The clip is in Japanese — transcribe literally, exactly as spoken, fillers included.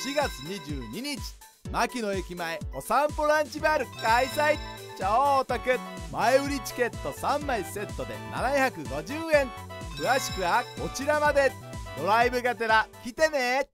しがつにじゅうににち、牧野駅前お散歩ランチバル開催。超お得。前売りチケットさんまいセットでななひゃくごじゅうえん。詳しくはこちらまで。ドライブがてら来てね。